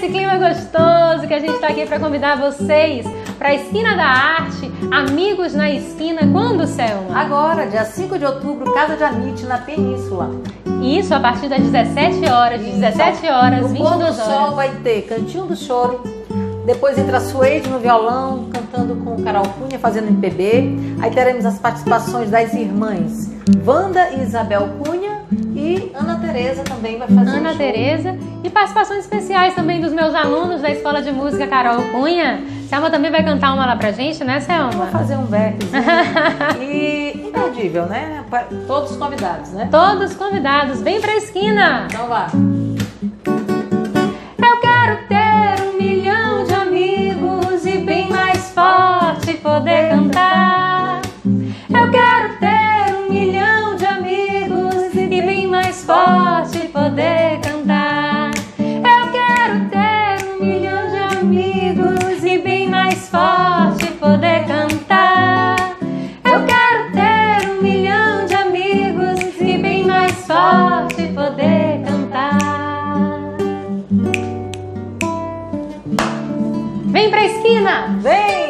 nesse clima gostoso que a gente está aqui para convidar vocês para a Esquina da Arte, Amigos na Esquina. Quando, Selma? Agora, dia 5 de outubro, Casa de Anite, na Península. Isso, a partir das 17 horas, de 17 horas, 22 horas. No Pôr do Sol vai ter Cantinho do Choro, depois entra a Suede no violão, cantando com Carol Cunha, fazendo MPB. Aí teremos as participações das irmãs Wanda e Isabel Cunha, e Ana Tereza também vai fazer Ana Tereza, e participações especiais também dos meus alunos da Escola de Música Carol Cunha. Selma também vai cantar uma lá pra gente, né, Selma? Vou fazer um versozinho. E imperdível, né? Todos convidados, né? Todos convidados, vem pra esquina! Então vá! Eu quero ter 1 milhão de amigos e bem mais forte poder cantar. Eu quero ter 1 milhão de amigos e bem mais forte poder cantar. Eu quero ter 1 milhão de amigos e bem mais forte poder cantar. Eu quero ter 1 milhão de amigos e bem mais forte poder cantar. Vem pra esquina! Vem!